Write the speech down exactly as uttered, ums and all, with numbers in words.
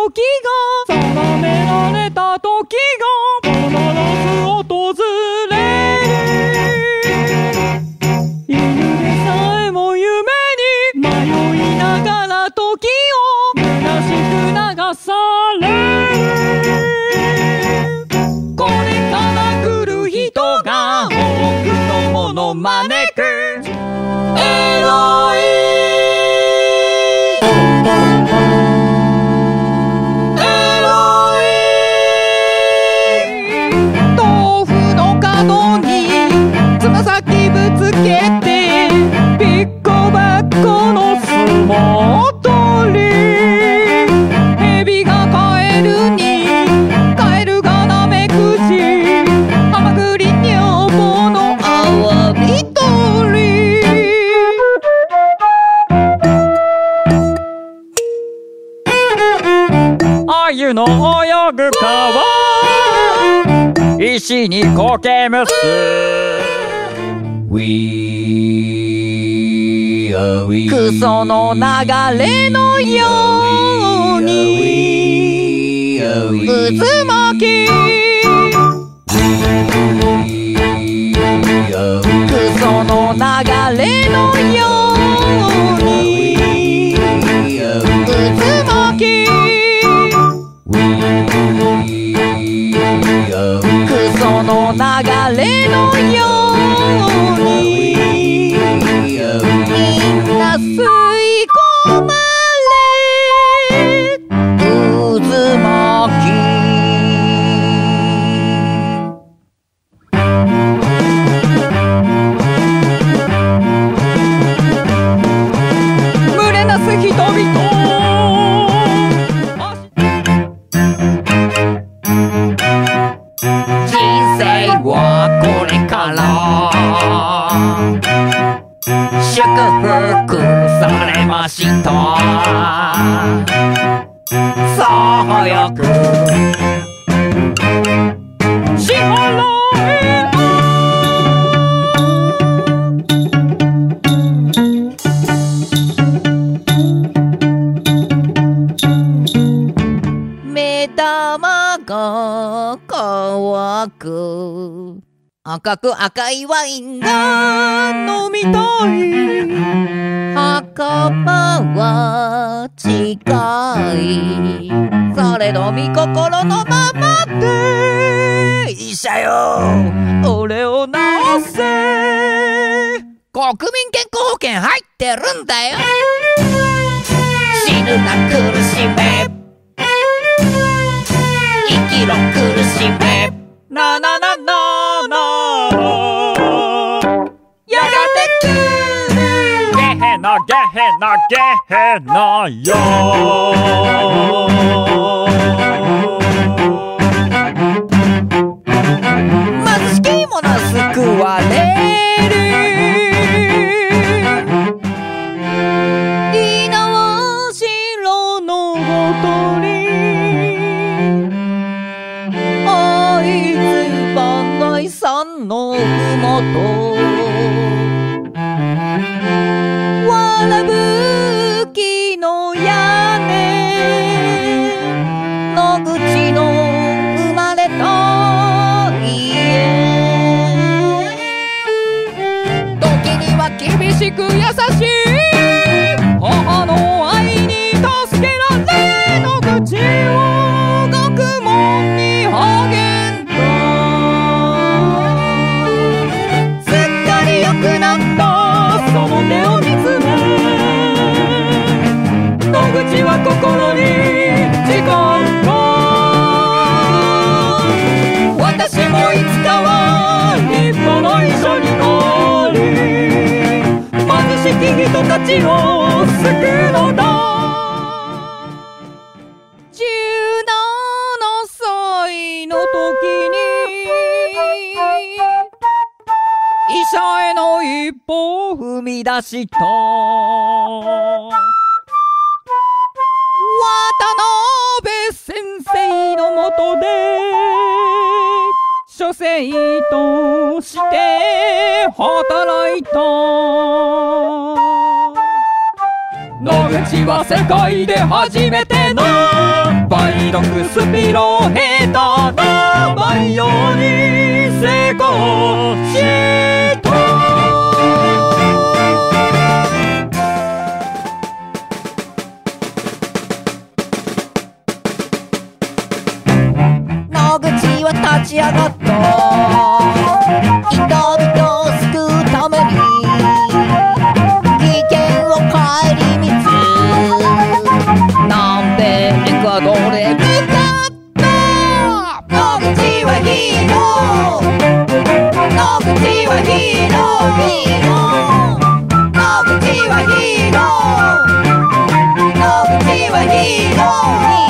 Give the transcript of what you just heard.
時が定められた時が必ず訪れる。犬でさえも夢に迷いながら時を虚しく流される。これから来る人が多くのもの招くエロい鮎の泳ぐ川石に苔むす We are we クソの流れのように渦巻きクソの流れのように渦巻きクソの流れのようにみんな吸い込まれ渦巻き群れなす人々これから祝福されましたさあ早く支払え目玉が乾く赤く赤いワインが飲みたい墓場は近いそれのみ心のままで医者よ俺を治せ国民健康保険入ってるんだよ死ぬな苦しめ生きろ苦しめなななななやがて来るゲヘナゲヘナゲヘナよ貧しき者救われる猪苗代のほとり山のふもとわらぶきの屋根野口の生まれた家時には厳しく優しい母の愛に助けられ野口を学問に励んその手を見つめ野口は心に誓った私もいつかは立派な医者になり貧しき人たちを救うのだじゅうななさいの時に医者への一歩を踏み出した渡辺先生のもとで書生として働いた野口は世界で初めてのバミドクスピローヘーターのバイオに成功した野口は立ち上がった人々を救うために危険を顧みつ南米エクアドルへ向かった野口はヒーロー野口はヒーローヒーロー野口はヒーロー野口はヒーロー